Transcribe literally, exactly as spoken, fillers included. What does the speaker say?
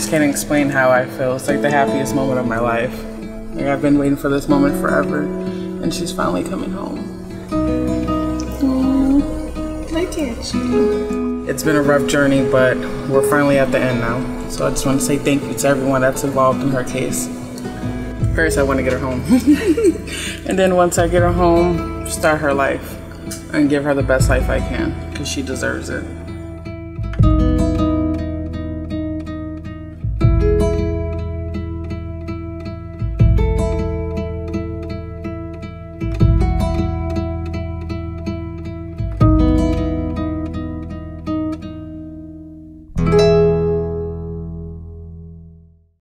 just can't explain how I feel. It's like the happiest moment of my life. Like I've been waiting for this moment forever, and she's finally coming home. Aww. Can I touch you? It's been a rough journey, but we're finally at the end now. So I just want to say thank you to everyone that's involved in her case. First, I want to get her home. And then once I get her home, start her life and give her the best life I can, because she deserves it.